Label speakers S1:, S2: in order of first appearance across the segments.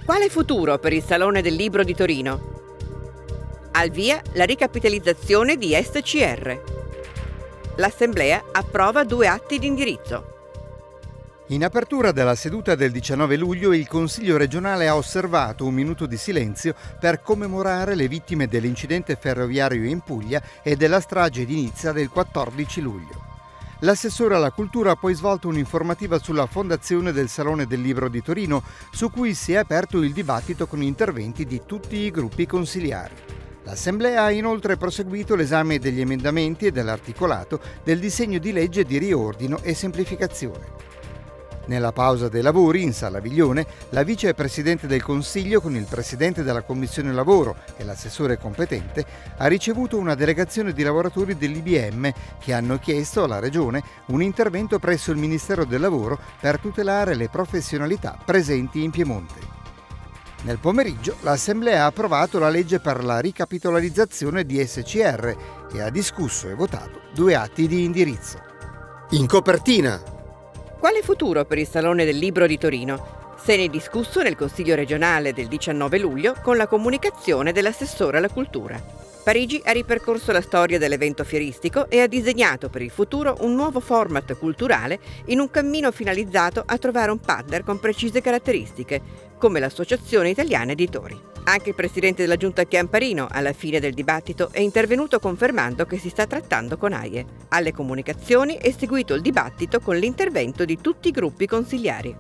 S1: Quale futuro per il Salone del Libro di Torino? Al via la ricapitalizzazione di SCR. L'Assemblea approva 2 atti di indirizzo.
S2: In apertura della seduta del 19 luglio il Consiglio regionale ha osservato un minuto di silenzio per commemorare le vittime dell'incidente ferroviario in Puglia e della strage di Nizza del 14 luglio. L'assessore alla cultura ha poi svolto un'informativa sulla fondazione del Salone del Libro di Torino, su cui si è aperto il dibattito con interventi di tutti i gruppi consiliari. L'Assemblea ha inoltre proseguito l'esame degli emendamenti e dell'articolato del disegno di legge di riordino e semplificazione. Nella pausa dei lavori, in Sala Viglione, la vicepresidente del Consiglio con il presidente della Commissione Lavoro e l'assessore competente ha ricevuto una delegazione di lavoratori dell'IBM che hanno chiesto alla Regione un intervento presso il Ministero del Lavoro per tutelare le professionalità presenti in Piemonte. Nel pomeriggio l'Assemblea ha approvato la legge per la ricapitalizzazione di SCR e ha discusso e votato 2 atti di indirizzo. In copertina.
S1: Quale futuro per il Salone del Libro di Torino? Se ne è discusso nel Consiglio regionale del 19 luglio con la comunicazione dell'assessore alla cultura. Parigi ha ripercorso la storia dell'evento fieristico e ha disegnato per il futuro un nuovo format culturale in un cammino finalizzato a trovare un partner con precise caratteristiche, come l'Associazione Italiana Editori. Anche il presidente della Giunta Chiamparino, alla fine del dibattito, è intervenuto confermando che si sta trattando con AIE. Alle comunicazioni è seguito il dibattito con l'intervento di tutti i gruppi consiliari.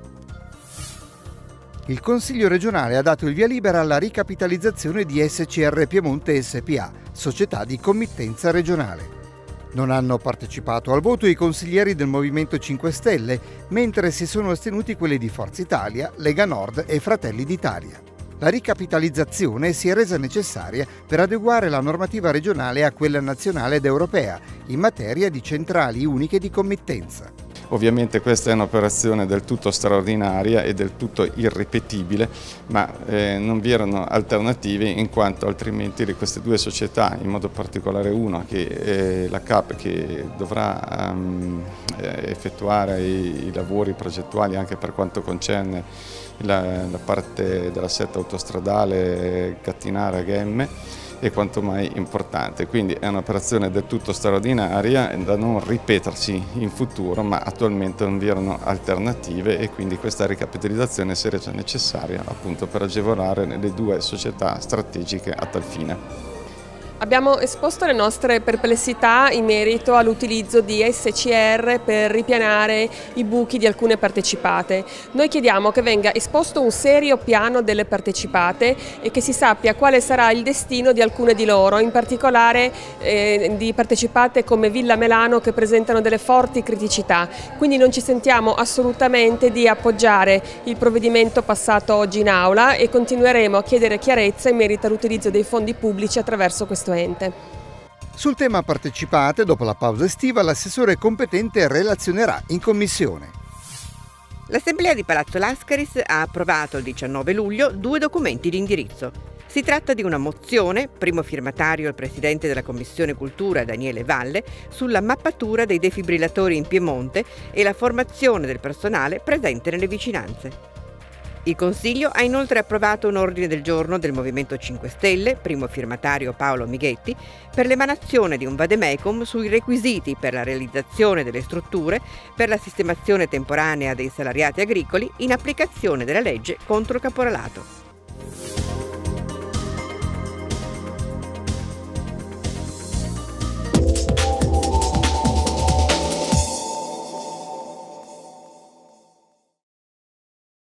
S2: Il Consiglio regionale ha dato il via libera alla ricapitalizzazione di SCR Piemonte SpA, società di committenza regionale. Non hanno partecipato al voto i consiglieri del Movimento 5 Stelle, mentre si sono astenuti quelli di Forza Italia, Lega Nord e Fratelli d'Italia. La ricapitalizzazione si è resa necessaria per adeguare la normativa regionale a quella nazionale ed europea in materia di centrali uniche di committenza.
S3: Ovviamente questa è un'operazione del tutto straordinaria e del tutto irripetibile, ma non vi erano alternative in quanto altrimenti queste 2 società, in modo particolare una che è la CAP che dovrà effettuare i lavori progettuali anche per quanto concerne la parte dell'assetto autostradale Gattinara-Ghemme, è quanto mai importante, quindi è un'operazione del tutto straordinaria da non ripetersi in futuro, ma attualmente non vi erano alternative e quindi questa ricapitalizzazione si è resa necessaria appunto per agevolare le 2 società strategiche a tal fine.
S4: Abbiamo esposto le nostre perplessità in merito all'utilizzo di SCR per ripianare i buchi di alcune partecipate. Noi chiediamo che venga esposto un serio piano delle partecipate e che si sappia quale sarà il destino di alcune di loro, in particolare di partecipate come Villa Melano che presentano delle forti criticità. Quindi non ci sentiamo assolutamente di appoggiare il provvedimento passato oggi in aula e continueremo a chiedere chiarezza in merito all'utilizzo dei fondi pubblici attraverso questo ente.
S2: Sul tema partecipate, dopo la pausa estiva, l'assessore competente relazionerà in commissione.
S1: L'Assemblea di Palazzo Lascaris ha approvato il 19 luglio 2 documenti di indirizzo. Si tratta di una mozione, primo firmatario il presidente della Commissione Cultura Daniele Valle, sulla mappatura dei defibrillatori in Piemonte e la formazione del personale presente nelle vicinanze. Il Consiglio ha inoltre approvato un ordine del giorno del Movimento 5 Stelle, primo firmatario Paolo Mighetti, per l'emanazione di un vademecum sui requisiti per la realizzazione delle strutture per la sistemazione temporanea dei salariati agricoli in applicazione della legge contro il caporalato.